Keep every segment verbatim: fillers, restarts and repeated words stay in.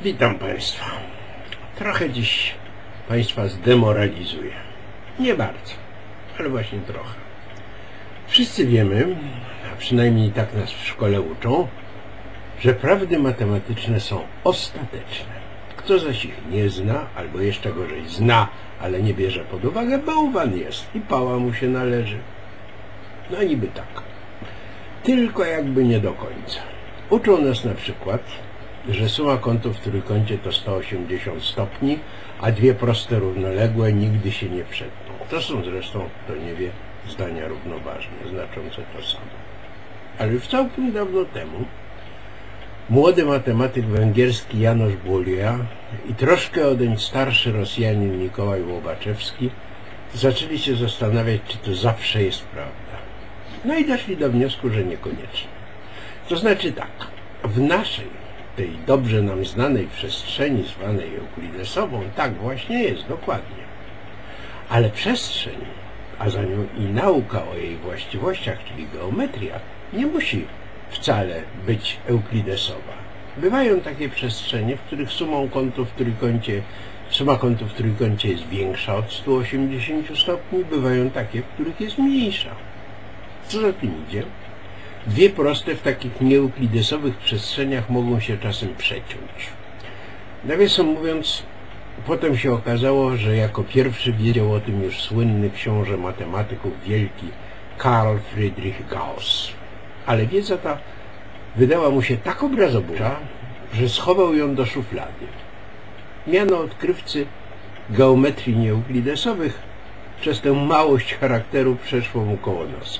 Witam Państwa. Trochę dziś Państwa zdemoralizuję. Nie bardzo, ale właśnie trochę. Wszyscy wiemy, a przynajmniej tak nas w szkole uczą, że prawdy matematyczne są ostateczne. Kto zaś ich nie zna, albo jeszcze gorzej zna, ale nie bierze pod uwagę, bałwan jest i pała mu się należy. No niby tak. Tylko jakby nie do końca. Uczą nas na przykład, że suma kątów w trójkącie to sto osiemdziesiąt stopni, a dwie proste równoległe nigdy się nie przetną. To są zresztą, kto nie wie, zdania równoważne, znaczące to samo. Ale już całkiem dawno temu młody matematyk węgierski Janusz Bolyai i troszkę odeń starszy Rosjanin Mikołaj Łobaczewski zaczęli się zastanawiać, czy to zawsze jest prawda. No i doszli do wniosku, że niekoniecznie. To znaczy tak, w naszej, tej dobrze nam znanej przestrzeni zwanej euklidesową, tak właśnie jest, dokładnie. Ale przestrzeń, a za nią i nauka o jej właściwościach, czyli geometria, nie musi wcale być euklidesowa. Bywają takie przestrzenie, w których sumą kątów w trójkącie, suma kątów w trójkącie jest większa od stu osiemdziesięciu stopni, bywają takie, w których jest mniejsza. Co za tym idzie? Dwie proste w takich nieeuklidesowych przestrzeniach mogą się czasem przeciąć. Nawiasem mówiąc, potem się okazało, że jako pierwszy wiedział o tym już słynny książę matematyków wielki Carl Friedrich Gauss. Ale wiedza ta wydała mu się tak obrazobójcza, że schował ją do szuflady. Miano odkrywcy geometrii nieeuklidesowych przez tę małość charakteru przeszło mu koło nosa.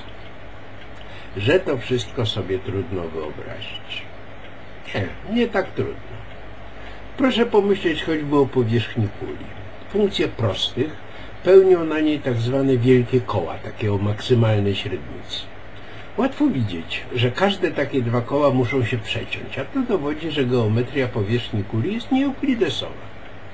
Że to wszystko sobie trudno wyobrazić. Nie, nie tak trudno. Proszę pomyśleć choćby o powierzchni kuli. Funkcje prostych pełnią na niej tak zwane wielkie koła, takie o maksymalnej średnicy. Łatwo widzieć, że każde takie dwa koła muszą się przeciąć, a to dowodzi, że geometria powierzchni kuli jest nieeuklidesowa.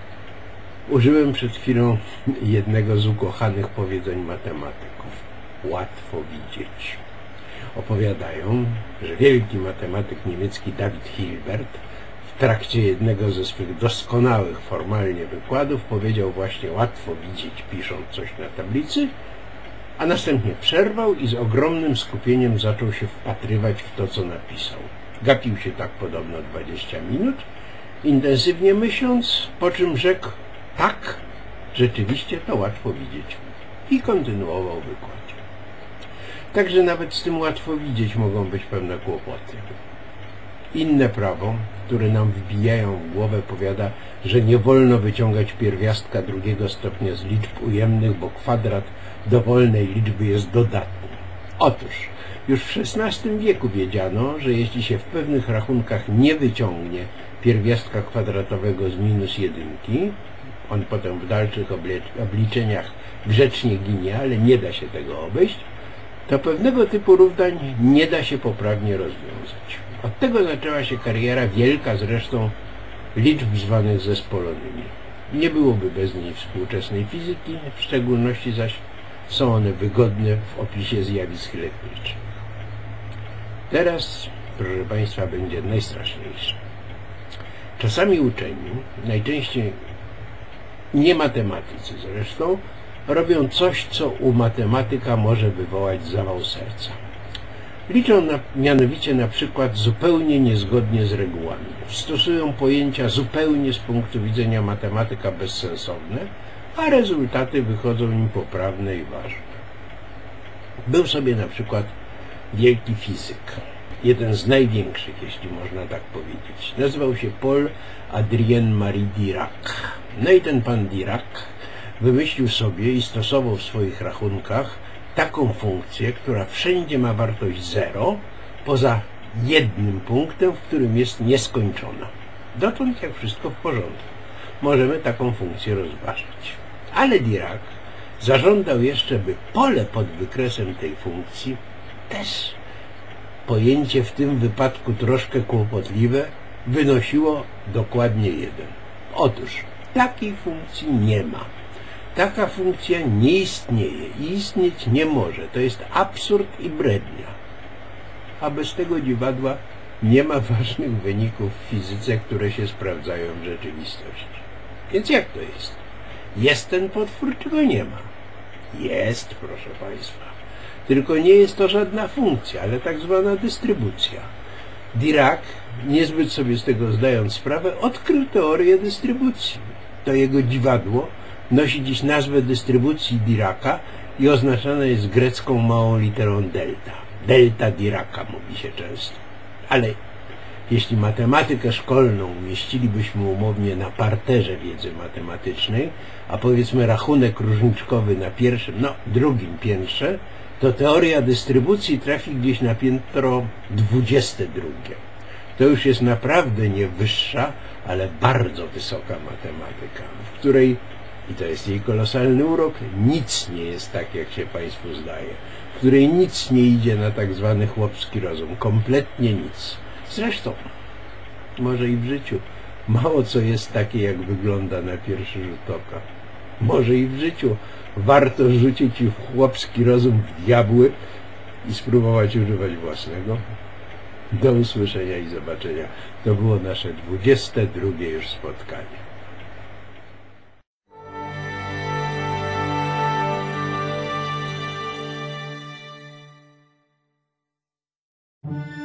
Użyłem przed chwilą jednego z ukochanych powiedzeń matematyków. Łatwo widzieć. Opowiadają, że wielki matematyk niemiecki David Hilbert w trakcie jednego ze swych doskonałych formalnie wykładów powiedział właśnie łatwo widzieć, pisząc coś na tablicy, a następnie przerwał i z ogromnym skupieniem zaczął się wpatrywać w to, co napisał. Gapił się tak podobno dwadzieścia minut, intensywnie myśląc, po czym rzekł: tak, rzeczywiście to łatwo widzieć. I kontynuował wykład. Także nawet z tym łatwo widzieć mogą być pewne kłopoty. Inne prawo, które nam wbijają w głowę, powiada, że nie wolno wyciągać pierwiastka drugiego stopnia z liczb ujemnych, bo kwadrat dowolnej liczby jest dodatni. Otóż już w szesnastym wieku wiedziano, że jeśli się w pewnych rachunkach nie wyciągnie pierwiastka kwadratowego z minus jedynki, on potem w dalszych obliczeniach grzecznie ginie, ale nie da się tego obejść, to pewnego typu równań nie da się poprawnie rozwiązać. Od tego zaczęła się kariera wielka zresztą liczb zwanych zespolonymi. Nie byłoby bez niej współczesnej fizyki, w szczególności zaś są one wygodne w opisie zjawisk elektrycznych. Teraz, proszę Państwa, będzie najstraszniejsze. Czasami uczeni, najczęściej nie matematycy zresztą, robią coś, co u matematyka może wywołać zawał serca. Liczą na, mianowicie na przykład zupełnie niezgodnie z regułami. Stosują pojęcia zupełnie z punktu widzenia matematyka bezsensowne, a rezultaty wychodzą im poprawne i ważne. Był sobie na przykład wielki fizyk, jeden z największych, jeśli można tak powiedzieć. Nazywał się Paul Adrien Marie Dirac. No i ten pan Dirac wymyślił sobie i stosował w swoich rachunkach taką funkcję, która wszędzie ma wartość zero, poza jednym punktem, w którym jest nieskończona. Dotąd jak wszystko w porządku. Możemy taką funkcję rozważyć. Ale Dirac zażądał jeszcze, by pole pod wykresem tej funkcji, też pojęcie w tym wypadku troszkę kłopotliwe, wynosiło dokładnie jeden. Otóż takiej funkcji nie ma. Taka funkcja nie istnieje i istnieć nie może. To jest absurd i brednia. A bez tego dziwadła nie ma ważnych wyników w fizyce, które się sprawdzają w rzeczywistości. Więc jak to jest? Jest ten potwór, czy go nie ma? Jest, proszę Państwa. Tylko nie jest to żadna funkcja, ale tak zwana dystrybucja. Dirac, niezbyt sobie z tego zdając sprawę, odkrył teorię dystrybucji. To jego dziwadło nosi dziś nazwę dystrybucji Diraca i oznaczane jest grecką małą literą delta. Delta Diraca mówi się często. Ale jeśli matematykę szkolną umieścilibyśmy umownie na parterze wiedzy matematycznej, a powiedzmy rachunek różniczkowy na pierwszym, no drugim piętrze, to teoria dystrybucji trafi gdzieś na piętro dwudzieste drugie. To już jest naprawdę nie wyższa, ale bardzo wysoka matematyka, w której, i to jest jej kolosalny urok, nic nie jest tak, jak się Państwu zdaje, w której nic nie idzie na tak zwany chłopski rozum, kompletnie nic. Zresztą, może i w życiu, mało co jest takie, jak wygląda na pierwszy rzut oka. Może i w życiu warto rzucić i w chłopski rozum w diabły i spróbować używać własnego. Do usłyszenia i zobaczenia. To było nasze dwudzieste drugie już spotkanie. Thank you.